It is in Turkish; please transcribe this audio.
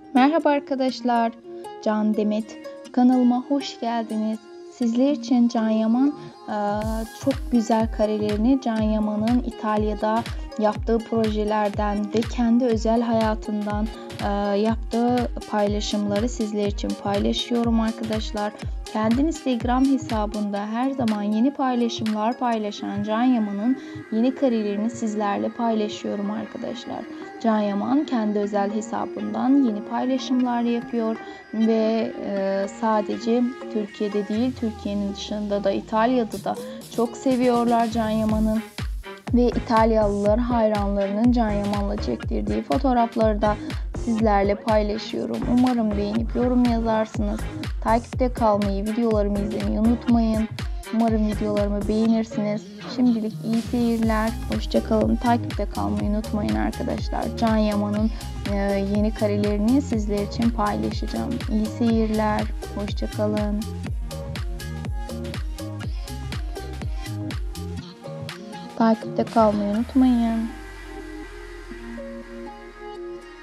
Merhaba arkadaşlar, Can Demet. Kanalıma hoş geldiniz. Sizler için Can Yaman çok güzel karelerini, Can Yaman'ın İtalya'da yaptığı projelerden ve kendi özel hayatından yaptığı paylaşımları sizler için paylaşıyorum arkadaşlar. Kendi Instagram hesabında her zaman yeni paylaşımlar paylaşan Can Yaman'ın yeni karelerini sizlerle paylaşıyorum arkadaşlar. Can Yaman kendi özel hesabından yeni paylaşımlar yapıyor ve sadece Türkiye'de değil, Türkiye'nin dışında da, İtalya'da da çok seviyorlar Can Yaman'ı. Ve İtalyalılar hayranlarının Can Yaman'la çektirdiği fotoğrafları da sizlerle paylaşıyorum. Umarım beğenip yorum yazarsınız. Takipte kalmayı, videolarımı izlemeyi unutmayın. Umarım videolarımı beğenirsiniz. Şimdilik iyi seyirler. Hoşça kalın. Takipte kalmayı unutmayın arkadaşlar. Can Yaman'ın yeni karelerini sizler için paylaşacağım. İyi seyirler. Hoşça kalın. Takipte kalmayı unutmayın.